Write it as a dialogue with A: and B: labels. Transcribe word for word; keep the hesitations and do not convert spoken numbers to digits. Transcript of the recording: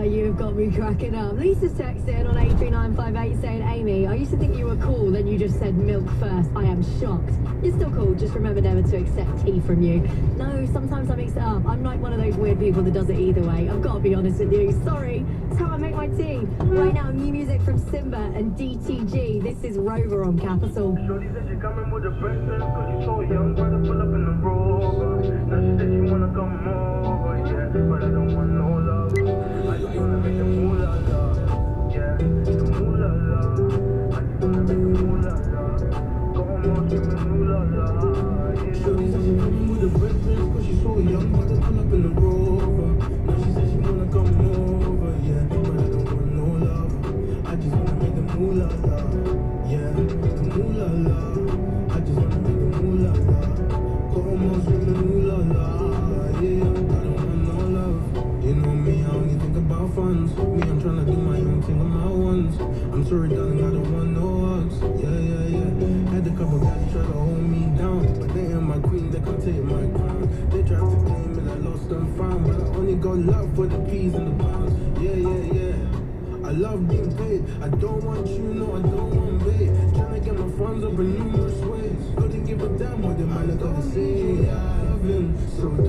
A: you've got me cracking up. Lisa's texting on A three nine five eight saying, Amy, I used to think you were cool, then you just said milk first. I am shocked. You're still cool, just remember never to accept tea from you. No, sometimes I mix it up. I'm like one of those weird people that does it either way. I've got to be honest with you. Sorry, it's how I make my tea. Right now, new music from Simba and D T G. This is Rover on Capital.
B: Shorty said she coming with a breakfast, cause she's so young, but to pull up in the Rover. Now she said she wanna come over, yeah, but I don't want no love. I just wanna make the moolah love, yeah, the moolah love. I just wanna make the moolah love. Go on, screaming moolah love, yeah. Shorty said she coming with a breakfast, cause she's so young, but to pull up in the Rover. Now she said she wanna come over, yeah, but I don't want no love. I just wanna make the moolah love, yeah, the moolah love. I just wanna make the moolah love. Go on, screaming moolah love, yeah. I don't want no love. You know me, I only think about funds. Me, I'm tryna do my own thing on my ones. I'm sorry, darling, I don't want no hugs. Yeah, yeah, yeah. Had a couple guys try to hold me down, but they ain't my queen, they can't take my crown. They tried to claim it, I lost and found, but I only got love for the peas and the pounds. Yeah, yeah, yeah. I love being paid. I don't want you, no, I don't want bait. Tryna get my funds up in numerous ways. Couldn't give a damn what they might look at the same. Yeah, I love him so